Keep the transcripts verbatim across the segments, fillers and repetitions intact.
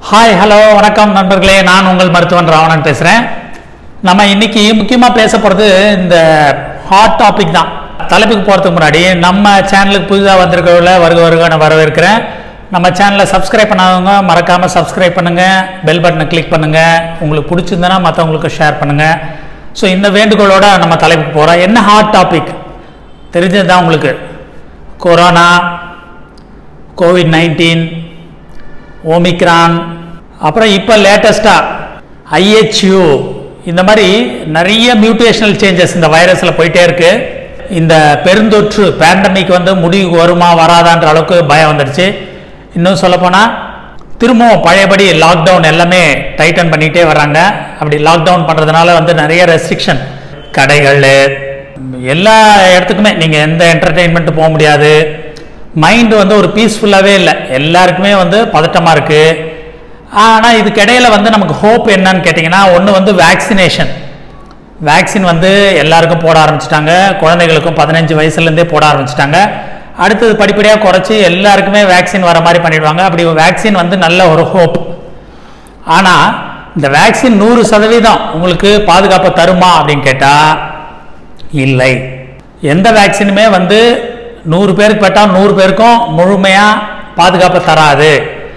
Hi hello வணக்கம் நண்பர்களே, நான் உங்கள் மருத்துவன் ராவணன் பேசுகிறேன். நம்ம இன்னைக்கு முக்கியமாக பேச போகிறது இந்த ஹாட் டாபிக் தான். தலைப்புக்கு போகிறதுக்கு முன்னாடி நம்ம சேனலுக்கு புதிதாக வந்திருக்கிறவங்கள வருக வருக நான் வரவேற்கிறேன். நம்ம சேனலை சப்ஸ்கிரைப் பண்ணாதவங்க மறக்காமல் சப்ஸ்கிரைப் பண்ணுங்கள், பெல் பட்டனை கிளிக் பண்ணுங்கள், உங்களுக்கு பிடிச்சிருந்தனா மற்றவங்களுக்கு ஷேர் பண்ணுங்கள். ஸோ இந்த வேண்டுகோளோட நம்ம தலைப்புக்கு போகிறோம். என்ன ஹாட் டாபிக் தெரிஞ்சது தான் உங்களுக்கு. கொரோனா, கோவிட் நைன்டீன், ஓமிக்ரான், அப்புறம் இப்போ லேட்டஸ்ட்டாக ஐஹெச்யூ, இந்த மாதிரி நிறைய மியூட்டேஷனல் சேஞ்சஸ் இந்த வைரஸில் போயிட்டே இருக்கு. இந்த பெருந்தொற்று பேண்டமிக் வந்து முடிவுக்கு வருமா வராதான்ற அளவுக்கு பயம் வந்துடுச்சு. இன்னும் சொல்லப்போனால் திரும்பவும் பழையபடி லாக்டவுன் எல்லாமே டைட்டன் பண்ணிகிட்டே வர்றாங்க. அப்படி லாக்டவுன் பண்ணுறதுனால வந்து நிறைய ரெஸ்ட்ரிக்ஷன், கடைகள், எல்லா இடத்துக்குமே நீங்கள் எந்த என்டர்டெயின்மெண்ட்டு போக முடியாது. மைண்டு வந்து ஒரு பீஸ்ஃபுல்லாகவே இல்லை, எல்லாருக்குமே வந்து பதட்டமாக இருக்குது. ஆனால் இதுக்கு இடையில வந்து நமக்கு ஹோப் என்னன்னு கேட்டிங்கன்னா, ஒன்று வந்து வேக்சினேஷன். வேக்சின் வந்து எல்லாருக்கும் போட ஆரம்பிச்சிட்டாங்க, குழந்தைகளுக்கும் பதினஞ்சு வயசுலேருந்தே போட ஆரம்பிச்சிட்டாங்க. அடுத்தது படிப்படியாக குறைச்சி எல்லாருக்குமே வேக்சின் வர மாதிரி பண்ணிடுவாங்க. அப்படி வேக்சின் வந்து நல்ல ஒரு ஹோப். ஆனால் இந்த வேக்சின் நூறு சதவீதம் உங்களுக்கு பாதுகாப்பு தருமா அப்படின்னு கேட்டால் இல்லை. எந்த வேக்சினுமே வந்து நூறு பேருக்கு பட்டால் நூறு பேருக்கும் முழுமையாக பாதுகாப்பு தராது.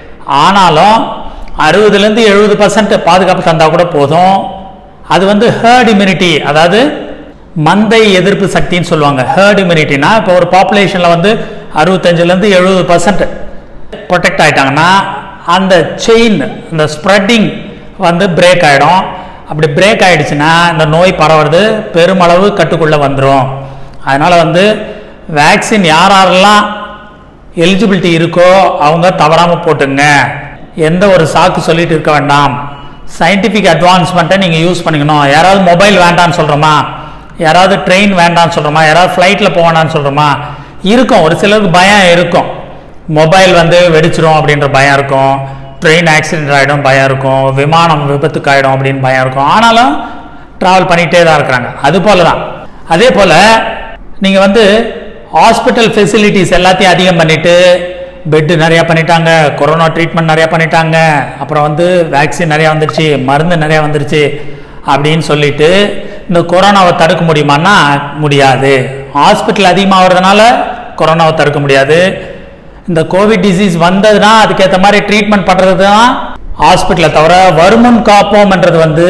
ஆனாலும் அறுபதுலேருந்து எழுபது பர்சன்ட் பாதுகாப்பு தந்தால் கூட போதும். அது வந்து ஹேர்ட் இம்யூனிட்டி, அதாவது மந்தை எதிர்ப்பு சக்தின்னு சொல்லுவாங்க. ஹேர்ட் இம்யூனிட்டினா இப்போ ஒரு பாப்புலேஷனில் வந்து அறுபத்தஞ்சிலேருந்து எழுபது பர்சன்ட் ப்ரொடெக்ட் ஆகிட்டாங்கன்னா அந்த செயின், அந்த ஸ்ப்ரெட்டிங் வந்து பிரேக் ஆகிடும். அப்படி பிரேக் ஆகிடுச்சுன்னா இந்த நோய் பரவுறது பெருமளவு கட்டுக்குள்ளே வந்துடும். அதனால் வந்து வேக்சின் யார் யாரெல்லாம் எலிஜிபிலிட்டி இருக்கோ அவங்க தவறாமல் போட்டுங்க. எந்த ஒரு சாக்கு சொல்லிட்டு இருக்க வேண்டாம். சயின்டிஃபிக் அட்வான்ஸ்மெண்ட்டை நீங்கள் யூஸ் பண்ணிக்கணும். யாராவது மொபைல் வேண்டான்னு சொல்கிறோமா, யாராவது ட்ரெயின் வேண்டான்னு சொல்கிறோமா, யாராவது ஃப்ளைட்டில் போவேண்டான்னு சொல்கிறோமா, இருக்கும். ஒரு சிலருக்கு பயம் இருக்கும். மொபைல் வந்து வெடிச்சிரும் அப்படின்ற பயம் இருக்கும், ட்ரெயின் ஆக்சிடென்ட் ஆகிடும் பயம் இருக்கும், விமானம் விபத்துக்கு ஆகிடும் அப்படின்னு பயம் இருக்கும். ஆனாலும் ட்ராவல் பண்ணிகிட்டே தான் இருக்கிறாங்க. அது போல தான். அதே போல் நீங்கள் வந்து ஹாஸ்பிட்டல் ஃபெசிலிட்டிஸ் எல்லாத்தையும் அதிகம் பண்ணிவிட்டு பெட்டு நிறையா பண்ணிட்டாங்க, கொரோனா ட்ரீட்மெண்ட் நிறையா பண்ணிட்டாங்க, அப்புறம் வந்து வேக்சின் நிறையா வந்துருச்சு, மருந்து நிறையா வந்துருச்சு அப்படின்னு சொல்லிட்டு இந்த கொரோனாவை தடுக்க முடியுமான்னா முடியாது. ஹாஸ்பிட்டல் அதிகமாகிறதுனால கொரோனாவை தடுக்க முடியாது. இந்த கோவிட் டிசீஸ் வந்ததுன்னா அதுக்கேற்ற மாதிரி ட்ரீட்மெண்ட் பண்ணுறது தான் ஹாஸ்பிட்டலை தவிர வருமுன் காப்போம்ன்றது வந்து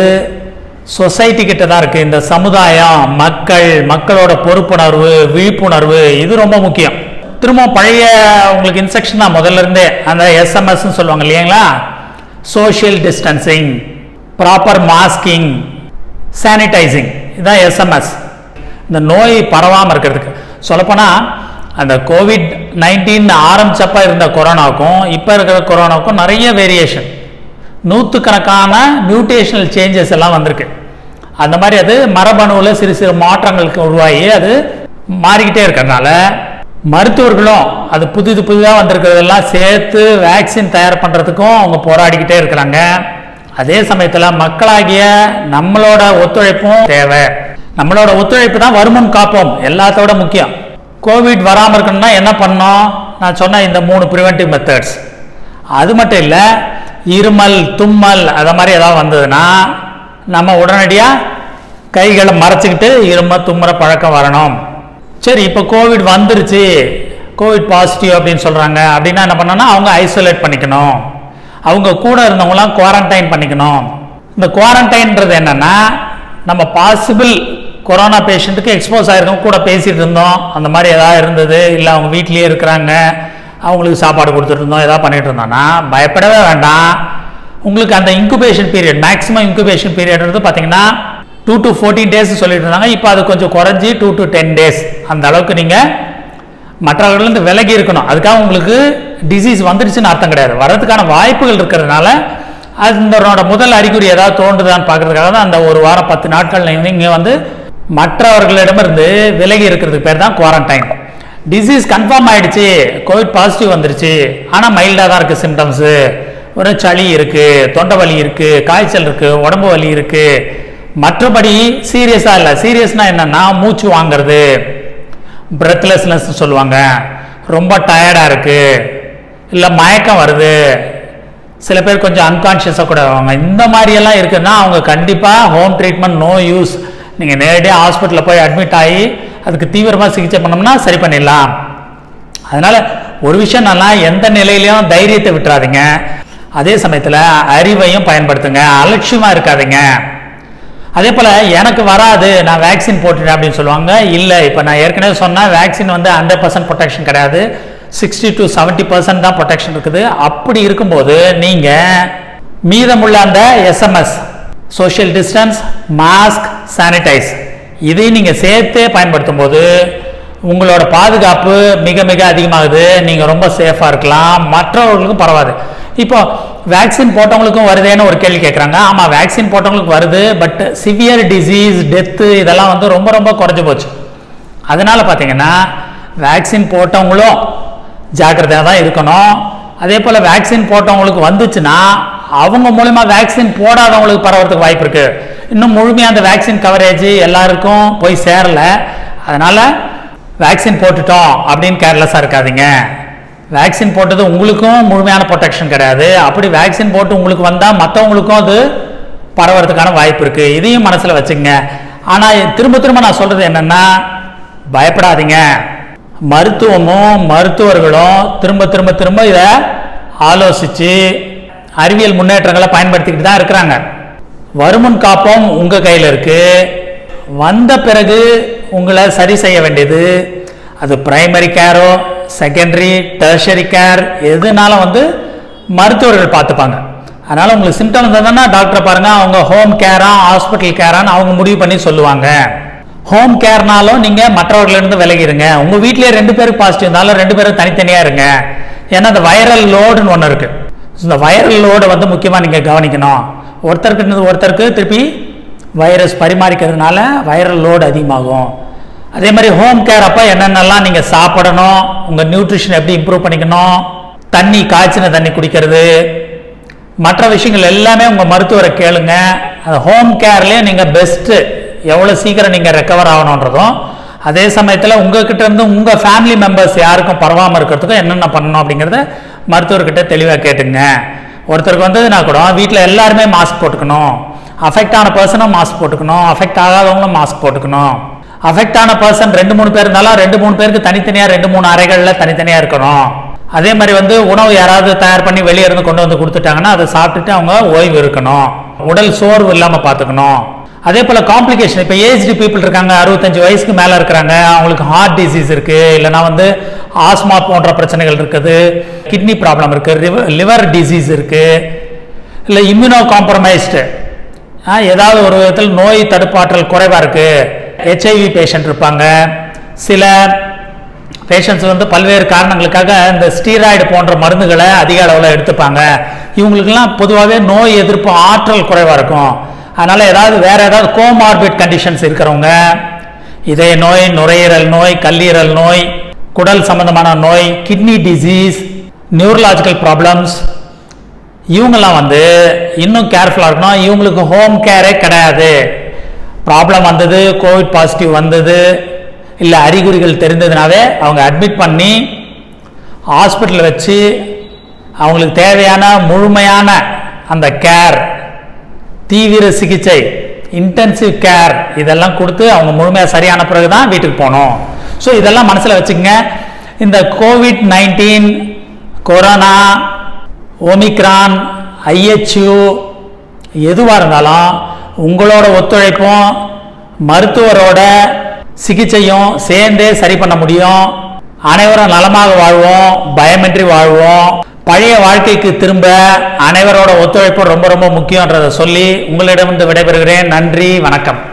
சொசைட்டி கிட்ட தான் இருக்குது. இந்த சமுதாயம், மக்கள், மக்களோட பொறுப்புணர்வு, விழிப்புணர்வு, இது ரொம்ப முக்கியம். திரும்ப பழைய உங்களுக்கு இன்ஸ்ட்ரக்ஷன் தான் முதல்ல இருந்தே. அந்த எஸ்எம்எஸ் சொல்லுவாங்க இல்லைங்களா, social distancing, proper masking, sanitising, இதுதான் எஸ்எம்எஸ். இந்த நோய் பரவாமல் இருக்கிறதுக்கு சொல்லப்போனால் அந்த கோவிட் நைன்டீன் ஆரம்பிச்சப்ப இருந்த கொரோனாவுக்கும் இப்போ இருக்கிற கொரோனாவுக்கும் நிறைய வேரியேஷன், நூற்றுக்கணக்கான மியூட்டேஷனல் சேஞ்சஸ் எல்லாம் வந்திருக்கு. அந்த மாதிரி அது மரபணுவில் சிறு சிறு மாற்றங்களுக்கு உருவாகி அது மாறிக்கிட்டே இருக்கிறதுனால மருத்துவர்களும் அது புதிது புதிதாக வந்திருக்கிறதெல்லாம் சேர்த்து வேக்சின் தயார் பண்ணுறதுக்கும் அவங்க போராடிக்கிட்டே இருக்கிறாங்க. அதே சமயத்தில் மக்களாகிய நம்மளோட ஒத்துழைப்பும் தேவை. நம்மளோட ஒத்துழைப்பு தான் வருமுன் காப்போம் எல்லாத்தோட முக்கியம். கோவிட் வராமல் இருக்கணும்னா என்ன பண்ணோம், நான் சொன்ன இந்த மூணு ப்ரிவென்டிவ் மெத்தட்ஸ். அது மட்டும் இல்லை, இருமல், தும்மல் அதை மாதிரி ஏதாவது வந்ததுன்னா நம்ம உடனடியாக கைகளை மறைச்சிக்கிட்டு இருமல் தும்முற பழக்கம் வரணும். சரி, இப்போ கோவிட் வந்துருச்சு, கோவிட் பாசிட்டிவ் அப்படின்னு சொல்கிறாங்க அப்படின்னா என்ன பண்ணணும்னா அவங்க ஐசோலேட் பண்ணிக்கணும், அவங்க கூட இருந்தவங்களாம் குவாரண்டைன் பண்ணிக்கணும். இந்த குவாரண்டைன்றது என்னென்னா, நம்ம பாசிபிள் கொரோனா பேஷண்ட்டுக்கு எக்ஸ்போஸ் ஆகிருக்கோம், கூட பேசிகிட்டு இருந்தோம், அந்த மாதிரி எதாவது இருந்தது, இல்லை அவங்க வீட்லேயே இருக்கிறாங்க, அவங்களுக்கு சாப்பாடு கொடுத்துட்டு இருந்தோம், எதாவது பண்ணிட்டு இருந்தோம்னா பயப்படவே வேண்டாம். உங்களுக்கு அந்த இன்குபேஷன் பீரியட், மேக்ஸிமம் இன்குபேஷன் பீரியட்ன்றது பார்த்தீங்கன்னா டூ டு ஃபோர்டீன் டேஸ் சொல்லிட்டு இருந்தாங்க. இப்போ அது கொஞ்சம் குறைஞ்சி டூ டு டென் டேஸ் அந்த அளவுக்கு நீங்கள் மற்றவர்கள்லேருந்து விலகி இருக்கணும். அதுக்காக உங்களுக்கு டிசீஸ் வந்துடுச்சுன்னு அர்த்தம் கிடையாது. வர்றதுக்கான வாய்ப்புகள் இருக்கிறதுனால அதனோட முதல் அறிகுறி ஏதாவது தோன்றுதான்னு பார்க்கறதுக்காக தான் அந்த ஒரு வாரம் பத்து நாட்கள் நீங்கள் வந்து மற்றவர்களிடமிருந்து விலகி இருக்கிறதுக்கு பேர் தான் குவாரண்டைன். டிசீஸ் கன்ஃபார்ம் ஆகிடுச்சு, கோவிட் பாசிட்டிவ் வந்துருச்சு, ஆனால் மைல்டாக தான் இருக்குது சிம்டம்ஸு, ஒரு சளி இருக்குது, தொண்டை வலி இருக்குது, காய்ச்சல் இருக்குது, உடம்பு வலி இருக்குது, மற்றபடி சீரியஸாக இல்லை. சீரியஸ்னால் என்னென்னா மூச்சு வாங்கிறது, பிரெத்லெஸ்னஸ் சொல்லுவாங்க, ரொம்ப டயர்டாக இருக்குது, இல்லை மயக்கம் வருது, சில பேர் கொஞ்சம் அன்கான்ஷியஸாக கூட வருவாங்க. இந்த மாதிரியெல்லாம் இருக்குன்னா அவங்க கண்டிப்பாக ஹோம் ட்ரீட்மெண்ட் நோ யூஸ். நீங்கள் நேரடியாக ஹாஸ்பிட்டலில் போய் அட்மிட் ஆகி அதுக்கு தீவிரமாக சிகிச்சை பண்ணோம்னா சரி பண்ணிடலாம். அதனால் ஒரு விஷயம் நல்லா, எந்த நிலையிலையும் தைரியத்தை விட்டுறாதீங்க. அதே சமயத்தில் அறிவையும் பயன்படுத்துங்க, அலட்சியமாக இருக்காதீங்க. அதே போல் எனக்கு வராது, நான் வேக்சின் போட்டுட்டேன் அப்படின்னு சொல்லுவாங்க. இல்லை, இப்போ நான் ஏற்கனவே சொன்னேன், வேக்சின் வந்து ஹண்ட்ரட் பர்சன்ட் ப்ரொடெக்ஷன் கிடையாது, சிக்ஸ்டி டு செவன்ட்டி பர்சன்ட் தான் ப்ரொடெக்ஷன் இருக்குது. அப்படி இருக்கும்போது நீங்கள் மீதமுள்ள அந்த SMS, social distance, mask, sanitize இதையும் நீங்கள் சேர்த்தே பயன்படுத்தும் போது உங்களோட பாதுகாப்பு மிக மிக அதிகமாகுது. நீங்கள் ரொம்ப சேஃபாக இருக்கலாம், மற்றவர்களுக்கும் பரவாது. இப்போ வேக்சின் போட்டவங்களுக்கும் வருதேன்னு ஒரு கேள்வி கேட்குறாங்க. ஆமாம், வேக்சின் போட்டவங்களுக்கு வருது, பட் சிவியர் டிசீஸ், டெத்து இதெல்லாம் வந்து ரொம்ப ரொம்ப குறைஞ்சி போச்சு. அதனால் பார்த்தீங்கன்னா வேக்சின் போட்டவங்களும் ஜாக்கிரதையாக தான் இருக்கணும். அதே போல் வேக்சின் போட்டவங்களுக்கு வந்துச்சுன்னா அவங்க மூலமா வேக்சின் போடாதவங்களுக்கு பரவறதுக்கு வாய்ப்பு இருக்கு. இன்னும் முழுமையாக அந்த வேக்சின் கவரேஜ் எல்லாருக்கும் போய் சேரல. அதனால வேக்சின் போட்டுட்டோம் அப்படின்னு கேர்லெஸ்ஸாக இருக்காதீங்க. வேக்சின் போட்டது உங்களுக்கும் முழுமையான ப்ரொடெக்ஷன் கிடையாது. அப்படி வேக்சின் போட்டு உங்களுக்கு வந்தால் மற்றவங்களுக்கும் அது பரவறதுக்கான வாய்ப்பு இருக்கு. இதையும் மனசில் வச்சுங்க. ஆனால் திரும்ப திரும்ப நான் சொல்றது என்னன்னா, பயப்படாதீங்க. மருத்துவமும் மருத்துவர்களும் திரும்ப திரும்ப திரும்ப இதை ஆலோசிச்சு அறிவியல் முன்னேற்றங்களை பயன்படுத்திக்கிட்டு தான் இருக்கிறாங்க. வருமுன் காப்போம் உங்க கையில் இருக்கு. வந்த பிறகு உங்களை சரி செய்ய வேண்டியது அது பிரைமரி கேரோ, செகண்டரி, டெர்ஷரி கேர் எதுனாலும் வந்து மருத்துவர்கள் பார்த்துப்பாங்க. அதனால உங்களுக்கு சிம்டம் இருந்ததுன்னா டாக்டரை பாருங்க. அவங்க ஹோம் கேரா ஹாஸ்பிட்டல் கேரான்னு அவங்க முடிவு பண்ணி சொல்லுவாங்க. ஹோம் கேர்னாலும் நீங்க மற்றவர்களிருந்து விலகிருங்க. உங்க வீட்லயே ரெண்டு பேருக்கு பாசிட்டிவ் இருந்தாலும் ரெண்டு பேரும் தனித்தனியா இருங்க. ஏன்னா அந்த வைரல் லோடுன்னு ஒன்று இருக்கு. இந்த வைரல் லோடை வந்து முக்கியமாக நீங்கள் கவனிக்கணும். ஒருத்தருக்கு ஒருத்தருக்கு திருப்பி வைரஸ் பரிமாறிக்கிறதுனால வைரல் லோடு அதிகமாகும். அதே மாதிரி ஹோம் கேர் அப்போ என்னென்னலாம் நீங்கள் சாப்பிடணும், உங்கள் நியூட்ரிஷன் எப்படி இம்ப்ரூவ் பண்ணிக்கணும், தண்ணி காய்ச்சின தண்ணி குடிக்கிறது, மற்ற விஷயங்கள் எல்லாமே உங்கள் மருத்துவரை கேளுங்க. அந்த ஹோம் கேர்லேயே நீங்கள் பெஸ்ட்டு எவ்வளோ சீக்கிரம் நீங்கள் ரெக்கவர் ஆகணுன்றதும், அதே சமயத்தில் உங்ககிட்ட இருந்து உங்கள் ஃபேமிலி மெம்பர்ஸ் யாருக்கும் பரவாமல் இருக்கிறதுக்கும் என்னென்ன பண்ணணும் அப்படிங்கிறத மருத்துவர்கிட்ட தெளிவாக கேட்டுங்க. ஒருத்தருக்கு வந்ததுன்னா கூட வீட்டில் எல்லாருமே மாஸ்க் போட்டுக்கணும். அஃபெக்ட் ஆன பர்சனும் மாஸ்க் போட்டுக்கணும், அஃபெக்ட் ஆகாதவங்களும் மாஸ்க் போட்டுக்கணும். அஃபெக்ட் ஆன பர்சன் ரெண்டு மூணு பேர் இருந்தாலும் ரெண்டு மூணு பேருக்கு தனித்தனியாக ரெண்டு மூணு அறைகளில் தனித்தனியாக இருக்கணும். அதே மாதிரி வந்து உணவு யாராவது தயார் பண்ணி வெளியே இருந்து கொண்டு வந்து கொடுத்துட்டாங்கன்னா அதை சாப்பிட்டுட்டு அவங்க ஓய்வு இருக்கணும். உடல் சோர்வு இல்லாமல் பார்த்துக்கணும். அதே போல் காம்ப்ளிகேஷன், இப்போ ஏஜ்டு பீப்புள் இருக்காங்க, அறுபத்தஞ்சு வயசுக்கு மேலே இருக்கிறாங்க, அவங்களுக்கு ஹார்ட் டிசீஸ் இருக்குது, இல்லைனா வந்து ஆஸ்மா போன்ற பிரச்சனைகள் இருக்குது, கிட்னி ப்ராப்ளம் இருக்குது, லிவர் டிசீஸ் இருக்குது, இல்லை இம்யூனோ காம்ப்ரமைஸ்டு ஏதாவது ஒரு விதத்தில் நோய் தடுப்பாற்றல் குறைவாக இருக்குது, ஹெச்ஐவி பேஷண்ட் இருப்பாங்க, சில பேஷண்ட்ஸ் வந்து பல்வேறு காரணங்களுக்காக இந்த ஸ்டீராய்டு போன்ற மருந்துகளை அதிக அளவில் எடுத்துப்பாங்க. இவங்களுக்கெல்லாம் பொதுவாகவே நோய் எதிர்ப்பு ஆற்றல் குறைவாக இருக்கும். அதனால் ஏதாவது வேறு ஏதாவது கோமார்பிட் கண்டிஷன்ஸ் இருக்கிறவங்க, இதய நோய், நுரையீரல் நோய், கல்லீரல் நோய், குடல் சம்பந்தமான நோய், கிட்னி டிசீஸ், நியூரலாஜிக்கல் ப்ராப்ளம்ஸ், இவங்கெல்லாம் வந்து இன்னும் கேர்ஃபுல்லாக இருக்கணும். இவங்களுக்கு ஹோம் கேரே கிடையாது. ப்ராப்ளம் வந்தது, கோவிட் பாசிட்டிவ் வந்தது, இல்லை அறிகுறிகள் தெரிந்ததுனாவே அவங்க அட்மிட் பண்ணி ஹாஸ்பிட்டலில் வச்சு அவங்களுக்கு தேவையான முழுமையான அந்த கேர், தீவிர சிகிச்சை, இன்டென்சிவ் கேர் இதெல்லாம் கொடுத்து அவங்க முழுமையாக சரியான பிறகு தான் வீட்டுக்கு போகணும். ஸோ இதெல்லாம் மனசில் வச்சுக்கங்க. இந்த Covid nineteen, corona, Omicron, IHU எதுவாக இருந்தாலும் உங்களோட ஒத்துழைப்பும் மருத்துவரோட சிகிச்சையும் சேர்ந்தே சரி பண்ண முடியும். அனைவரும் நலமாக வாழ்வோம், பயமின்றி வாழ்வோம். பழைய வாழ்க்கைக்கு திரும்ப அனைவரோட ஒத்துழைப்பு ரொம்ப ரொம்ப முக்கியன்றதை சொல்லி உங்களிடமிருந்து விடைபெறுகிறேன். நன்றி, வணக்கம்.